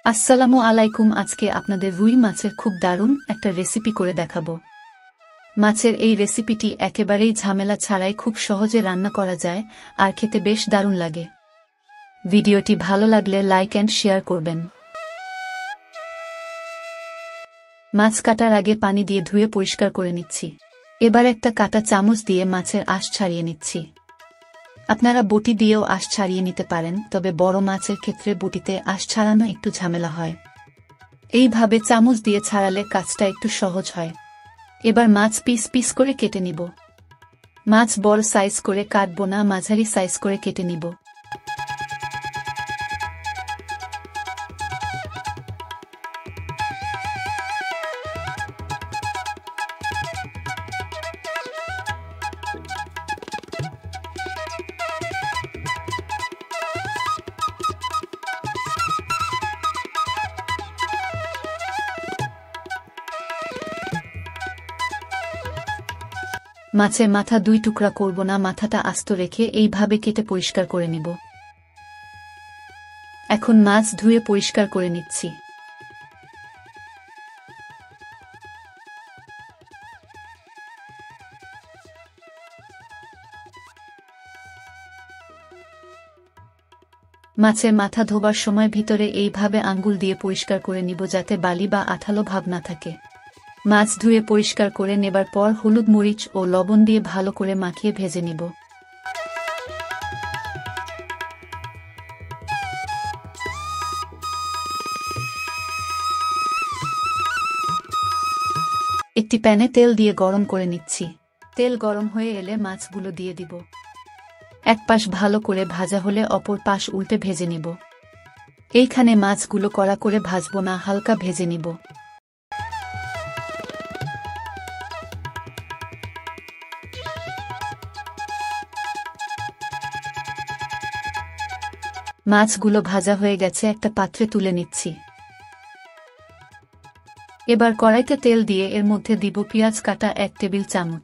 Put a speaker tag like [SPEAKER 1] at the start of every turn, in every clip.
[SPEAKER 1] আসসালামু আলাইকুম। আজকে আপনাদের রুই মাছের খুব দারুণ একটা রেসিপি করে দেখাবো। মাছের এই রেসিপিটি একেবারেই ঝামেলা ছাড়াই খুব সহজে রান্না করা যায় আর খেতে বেশ দারুণ লাগে। ভিডিওটি ভালো লাগলে লাইক এন্ড শেয়ার করবেন। মাছ কাটার আগে পানি দিয়ে ধুয়ে পরিষ্কার করে নিচ্ছি। এবার একটা কাঁটা চামচ দিয়ে মাছের আঁশ ছাড়িয়ে নিচ্ছি। আপনারা বটি দিয়েও আঁশ ছাড়িয়ে নিতে পারেন, তবে বড় মাছের ক্ষেত্রে বটিতে আঁশ ছাড়ানো একটু ঝামেলা হয়। এইভাবে চামচ দিয়ে ছাড়ালে কাজটা একটু সহজ হয়। এবার মাছ পিস পিস করে কেটে নিব। মাছ বড় সাইজ করে কাটবো না, মাঝারি সাইজ করে কেটে নিব। মাছের মাথা দুই টুকরা করব না, মাথাটা আস্ত রেখে এইভাবে কেটে পরিষ্কার করে নিব। এখন মাছ ধুয়ে পরিষ্কার করে নিচ্ছি। মাছের মাথা ধোবার সময় ভিতরে এইভাবে আঙ্গুল দিয়ে পরিষ্কার করে নিব, যাতে বালি বা আঠালো ভাব না থাকে। মাছ ধুয়ে পরিষ্কার করে নেবার পর হলুদ, মরিচ ও লবণ দিয়ে ভালো করে মাখিয়ে ভেজে নিব। একটি প্যানে তেল দিয়ে গরম করে নিচ্ছি। তেল গরম হয়ে এলে মাছগুলো দিয়ে দিব। এক পাশ ভালো করে ভাজা হলে অপর পাশ উল্টে ভেজে নিব। এইখানে মাছগুলো কড়া করে ভাজবো না, হালকা ভেজে নিব। মাছগুলো ভাজা হয়ে গেছে, একটা পাত্রে তুলে নিচ্ছি। এবার কড়াইতে তেল দিয়ে এর মধ্যে দিব পেঁয়াজ কাটা 1 টেবিল চামচ,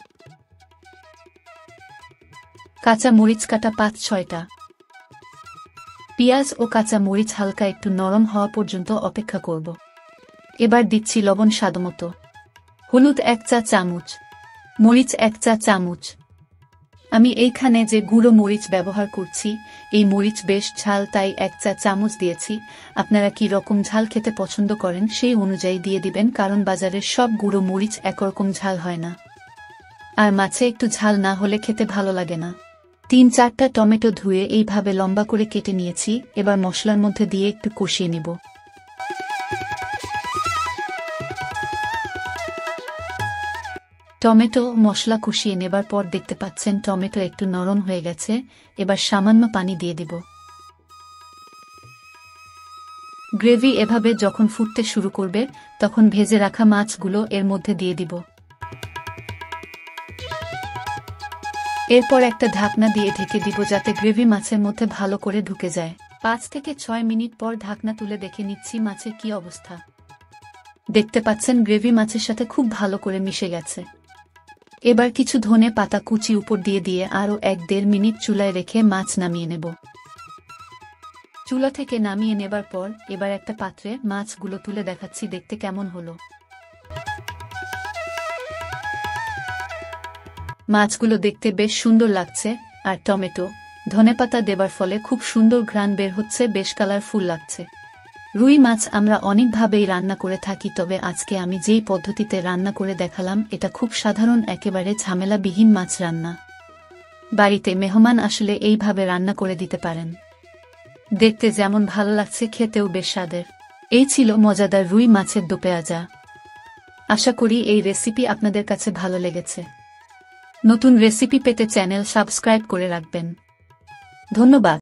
[SPEAKER 1] কাঁচা মরিচ কাটা 5-6টা। পেঁয়াজ ও কাঁচা মরিচ হালকা একটু নরম হওয়া পর্যন্ত অপেক্ষা করব। এবার দিচ্ছি লবণ স্বাদমতো, হলুদ 1 চা চামচ, মরিচ 1 চা চামচ। আমি এইখানে যে গুঁড়ো মরিচ ব্যবহার করছি, এই মরিচ বেশ ঝাল, তাই 1 চা চামচ দিয়েছি। আপনারা কি রকম ঝাল খেতে পছন্দ করেন সেই অনুযায়ী দিয়ে দিবেন, কারণ বাজারের সব গুঁড়ো মরিচ একরকম ঝাল হয় না, আর মাছে একটু ঝাল না হলে খেতে ভালো লাগে না। 3-4টা টমেটো ধুয়ে এইভাবে লম্বা করে কেটে নিয়েছি। এবার মশলার মধ্যে দিয়ে একটু কষিয়ে নিব। টমেটো মশলা কষিয়ে নেবার পর দেখতে পাচ্ছেন টমেটো একটু নরম হয়ে গেছে। এবার সামান্য পানি দিয়ে দিব। গ্রেভি এভাবে যখন ফুটতে শুরু করবে, তখন ভেজে রাখা মাছগুলো এর মধ্যে দিয়ে দিব। এরপর একটা ঢাকনা দিয়ে ঢেকে দিব, যাতে গ্রেভি মাছের মধ্যে ভালো করে ঢুকে যায়। 5 থেকে 6 মিনিট পর ঢাকনা তুলে দেখে নিচ্ছি মাছের কি অবস্থা। দেখতে পাচ্ছেন গ্রেভি মাছের সাথে খুব ভালো করে মিশে গেছে। এবার কিছু ধনে পাতা কুচি উপর দিয়ে আরও 1-1.5 মিনিট চুলায় রেখে মাছ নামিয়ে নেব। চুলা থেকে নামিয়ে নেবার পর এবার একটা পাত্রে মাছগুলো তুলে দেখাচ্ছি দেখতে কেমন হলো। মাছগুলো দেখতে বেশ সুন্দর লাগছে, আর টমেটো ধনেপাতা দেবার ফলে খুব সুন্দর ঘ্রাণ বের হচ্ছে, বেশ কালারফুল লাগছে। রুই মাছ আমরা অনেকভাবেই রান্না করে থাকি, তবে আজকে আমি যেই পদ্ধতিতে রান্না করে দেখালাম এটা খুব সাধারণ, একেবারে ঝামেলাবিহীন মাছ রান্না। বাড়িতে মেহমান আসলে এইভাবে রান্না করে দিতে পারেন। দেখতে যেমন ভালো লাগছে, খেতেও বেশ স্বাদের। এই ছিল মজাদার রুই মাছের দো পেঁয়াজা। আশা করি এই রেসিপি আপনাদের কাছে ভালো লেগেছে। নতুন রেসিপি পেতে চ্যানেল সাবস্ক্রাইব করে রাখবেন। ধন্যবাদ।